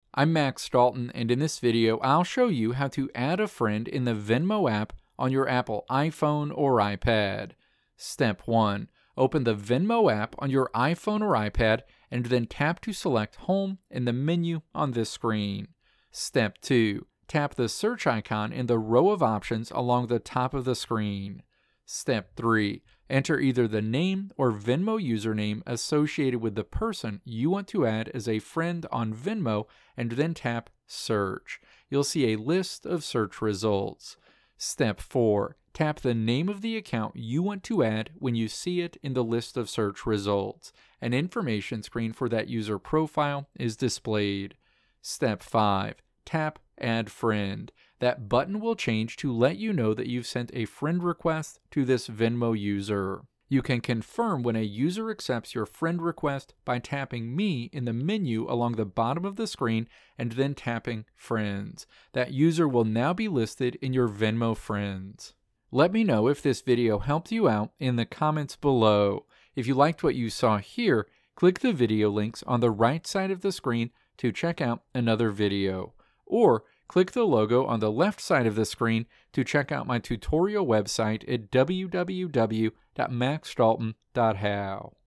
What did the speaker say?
I'm Max Dalton, and in this video I'll show you how to add a friend in the Venmo app on your Apple iPhone or iPad. Step 1. Open the Venmo app on your iPhone or iPad and then tap to select Home in the menu on this screen. Step 2. Tap the search icon in the row of options along the top of the screen. Step 3. Enter either the name or Venmo username associated with the person you want to add as a friend on Venmo and then tap Search. You'll see a list of search results. Step 4. Tap the name of the account you want to add when you see it in the list of search results. An information screen for that user profile is displayed. Step 5. Tap Add Friend. That button will change to let you know that you've sent a friend request to this Venmo user. You can confirm when a user accepts your friend request by tapping Me in the menu along the bottom of the screen and then tapping Friends. That user will now be listed in your Venmo friends. Let me know if this video helped you out in the comments below. If you liked what you saw here, click the video links on the right side of the screen to check out another video. Or click the logo on the left side of the screen to check out my tutorial website at www.maxdalton.how.